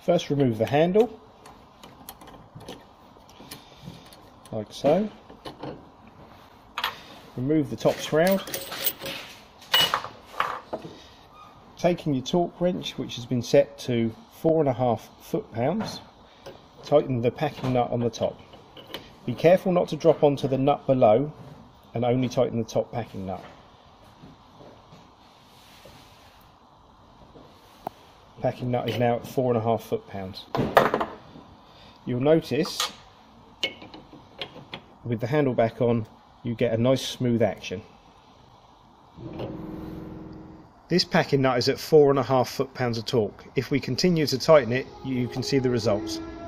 First remove the handle, like so. Remove the top shroud. Taking your torque wrench, which has been set to 4.5 foot-pounds, tighten the packing nut on the top. Be careful not to drop onto the nut below and only tighten the top packing nut. Packing nut is now at 4.5 foot-pounds. You'll notice with the handle back on you get a nice smooth action. This packing nut is at 4.5 foot-pounds of torque. If we continue to tighten it, you can see the results.